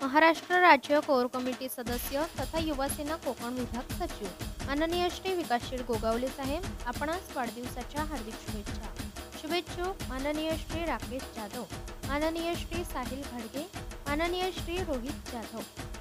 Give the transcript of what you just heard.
महाराष्ट्र राज्य core committee सदस्य तथा युवासेना कोकण विभाग सचिव माननीय श्री विकासशील गोगावले साहेब, आपणास वाढदिवसाच्या हार्दिक शुभेच्छा. शुभेच्छुक माननीय श्री राकेश जाधव, माननीय श्री साहिल घाडगे, माननीय श्री रोहित जाधव.